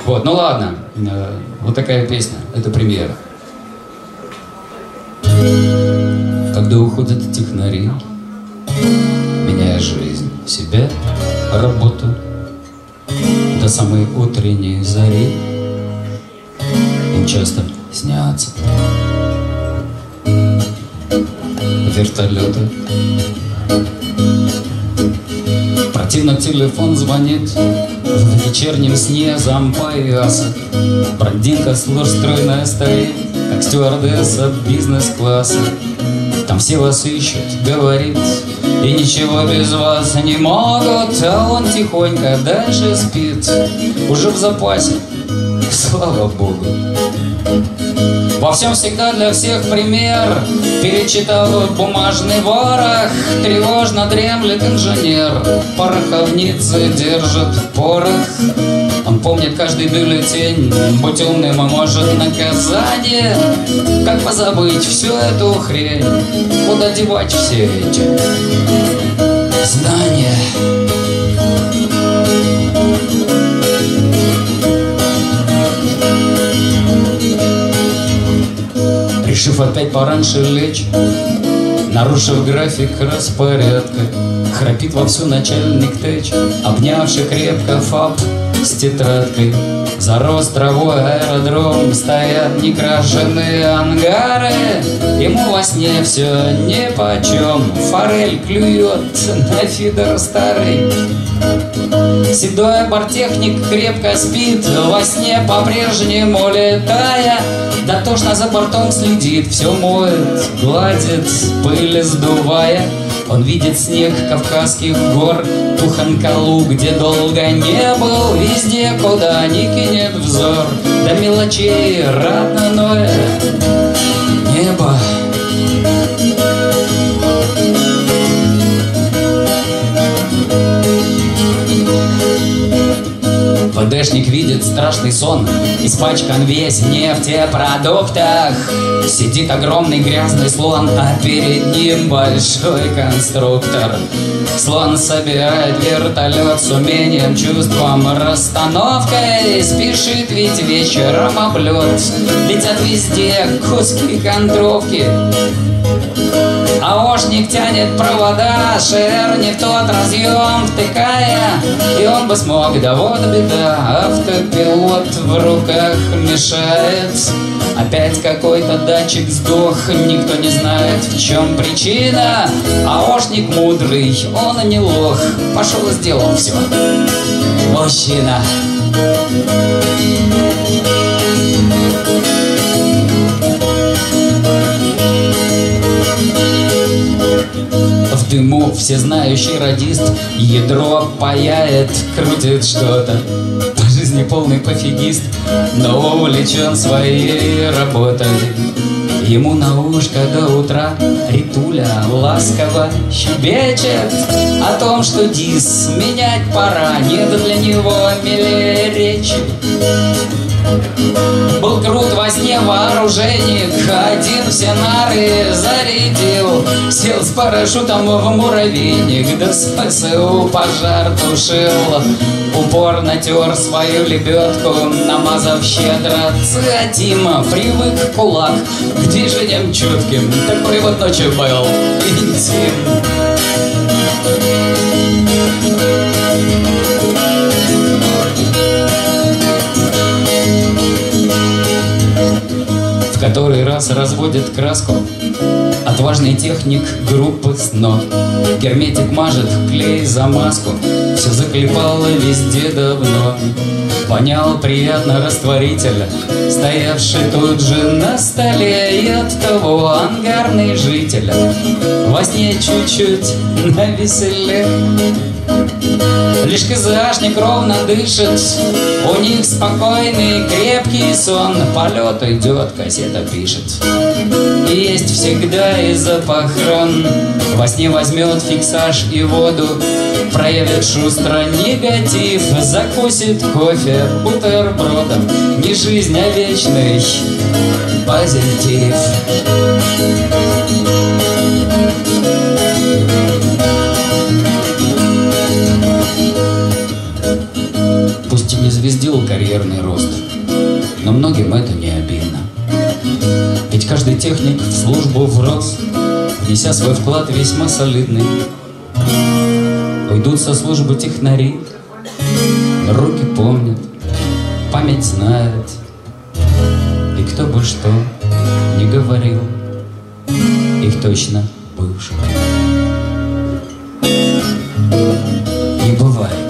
Вот, ну ладно, вот такая песня, это премьера. Когда уходят технари, меняя жизнь, себя, работу, до самой утренней зари, им часто снятся вертолеты. Противно телефон звонит в вечернем сне зампояса. Блондинка стройная стоит, как стюардесса бизнес-класса. Там все вас ищут, говорит, и ничего без вас не могут. А он тихонько дальше спит, уже в запасе, слава богу. Во всем всегда для всех пример. Перечитав бумажный ворох, тревожно дремлет инженер. Пороховницы держит порох. Он помнит каждый бюллетень. Будь умным, а может наказание. Как позабыть всю эту хрень? Куда девать все эти знания? Решив опять пораньше лечь, нарушив график распорядка, храпит вовсю начальник ТЭЧ, обнявший крепко ФАП с тетрадкой. Зарос травой аэродром, стоят некрашенные ангары. Ему во сне все нипочем, форель клюет на фидер старый. Седой бортехник крепко спит, во сне по-прежнему летая. Дотошно за бортом следит, все моет, гладит, пыль сдувая. Он видит снег Кавказских гор, ту Ханкалу, где долго не был, везде, куда ни кинет взор. До мелочей родное небо. ФДшник видит страшный сон, испачкан весь в нефтепродуктах. Сидит огромный грязный слон, а перед ним большой конструктор. Слон собирает вертолет с умением, чувством, расстановкой. Спешит, ведь вечером облет, летят везде куски кондровки. АОшник тянет провода, ШР не в тот разъем втыкая. И он бы смог, да вот беда, автопилот в руках мешает. Опять какой-то датчик сдох, никто не знает, в чем причина. АОшник мудрый, он не лох, пошел и сделал все. Мужчина. В дыму всезнающий радист ядро паяет, крутит что-то. По жизни полный пофигист, но увлечен своей работой. Ему на ушко до утра Ритуля ласково щебечет о том, что дис менять пора, нет для него милее речи. Был крут во сне вооруженник, один все нары зарядил. Сел с парашютом в муравейник, да с ПСУ пожар тушил. Упорно тер свою лебедку, намазав щедро циатима. Привык кулак к движениям чутким, такой вот ночью был интим. В который раз разводит краску отважный техник группы СНО. Герметик мажет клей за маску, все заклепало везде давно. Вонял приятно растворитель, стоявший тут же на столе. И от того ангарный житель во сне чуть-чуть навеселе. Лишь КЗАшник ровно дышит, у них спокойный крепкий сон. Полет идет, кассета пишет, и есть всегда и запах ран. Во сне возьмет фиксаж и воду, проявит шустро негатив, закусит кофе бутербродом. Не жизнь, а вечный позитив. Пусть и не зазвездил карьерный рост, но многим это не обидно. Ведь каждый техник в службу врос, внеся свой вклад весьма солидный. Уйдут со службы технари, руки помнят, память знает. И кто бы что ни говорил, их точно бывших не бывает.